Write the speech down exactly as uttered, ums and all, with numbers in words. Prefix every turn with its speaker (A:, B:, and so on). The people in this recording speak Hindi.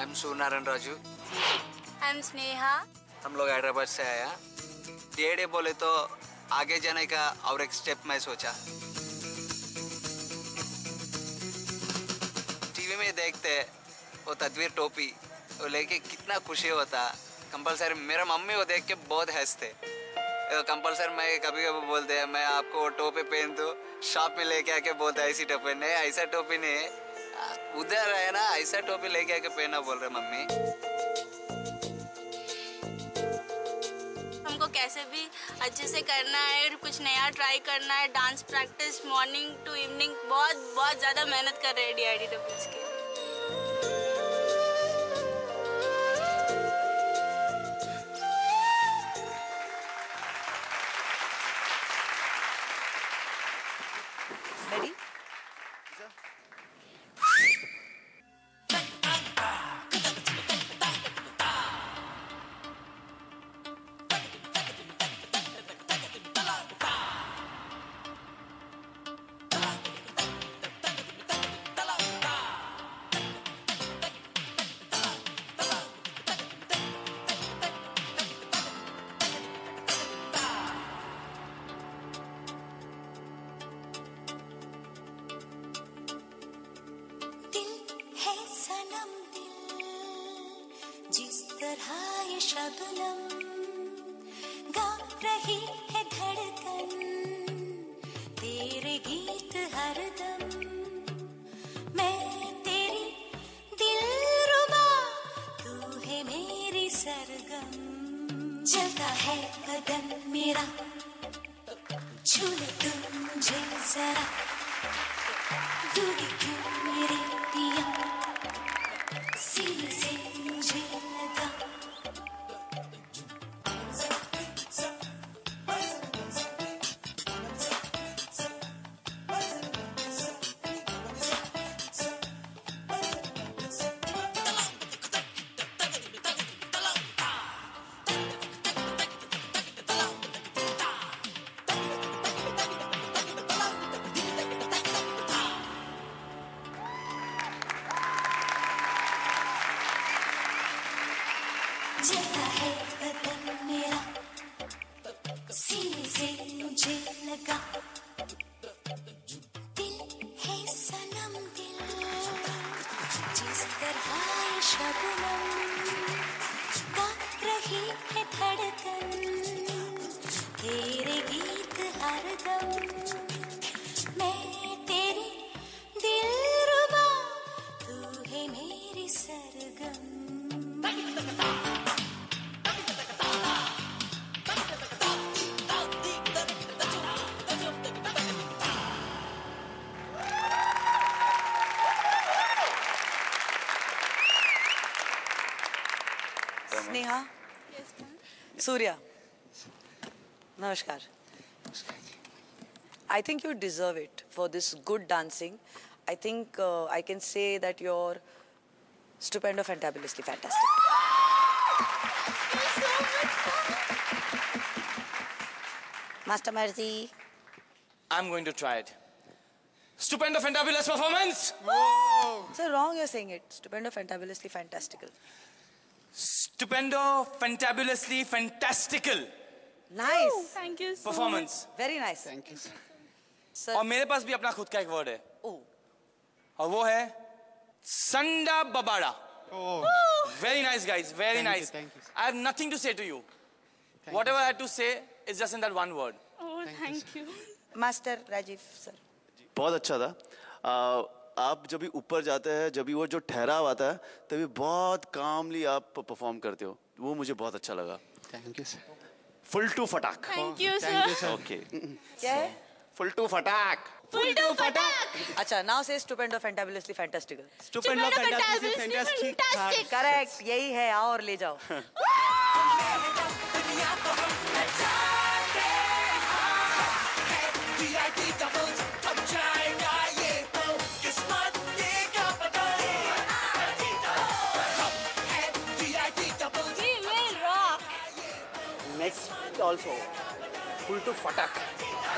A: I'm सूर्यनारायण राजू।
B: I'm स्नेहा।
A: हम लोग हैदराबाद से आया। डे डे बोले तो आगे जाने का और एक स्टेप मैं सोचा। टीवी में देखते वो तदवीर टोपी वो लेके कितना खुशी होता। कंपलसरी मेरा मम्मी वो देख के बहुत हंसते। कंपलसरी मैं कभी कभी बोलते हैं मैं आपको वो टोपी पहन दूँ, शॉप में लेके आके बोलता ऐसी टोपी नहीं, ऐसा टोपी नहीं, उधर है ना ऐसा टोपी लेके आके पहना बोल रहे मम्मी।
B: हमको कैसे भी अच्छे से करना है, कुछ नया ट्राई करना है। Dance practice morning to evening बहुत बहुत ज़्यादा मेहनत कर रहे हैं डी आई डी डब्ल्यूज के।
C: Ready?
D: शबनम गा रही है धड़कन तेरे गीत हरदम। मैं तेरी दिलरुबा तू है मेरी सरगम। जलता है बदन मेरा छू ले तू मुझे जरा, दूरी क्यों मेरे पिया सीने से मुझे लगा। जलता है बदन मेरा सीने से मुझे लगा। दिल है सनम दिल जिस तरह ये शबनम गा रही है धड़कन तेरे गीत हरदम। मैं तेरी दिलरुबा तू है मेरी सरगम।
C: स्नेहा, सूर्या, नमस्कार। I think you deserve it for this good dancing. I think uh, I can say that you're stupendo fantabulously fantastic. Master Marzi.
E: I'm going to try it. Stupendo fantabulous performance.
C: Whoa. So wrong you're saying it. Stupendo fantabulously fantastical.
E: Stupendo fantabulously fantastical.
C: Nice.
B: Oh, thank you so
E: performance.
B: much.
C: Very nice.
A: Thank you sir.
C: Sir.
E: और मेरे पास भी अपना खुद का एक वर्ड है।
C: Oh.
E: और वो है संडा बबाड़ा।
F: Oh.
E: Very nice guys. Very
F: Thank
E: nice.
F: you, thank you, sir.
E: I have nothing to say to you.
F: Thank
E: Whatever
F: you.
E: I had to say is just in that one word.
B: Oh, thank you.
C: Master Rajiv sir.
F: बहुत अच्छा था। आ, आप जब भी ऊपर जाते हैं, जब भी वो जो ठहराव आता है, तभी बहुत कामली आप परफॉर्म करते हो। वो मुझे बहुत अच्छा लगा। Thank you sir. Full to फटाक।
B: Thank you, sir.
F: ओके।
C: क्या है?
F: फुल टू फटाक।
B: Full to फटाक।
C: अच्छा, now say stupendo fantabulously fantastical.
B: Stupendo fantabulously fantastic.
C: Correct. यही है, आओ और ले जाओ।
F: Next also full to fatak.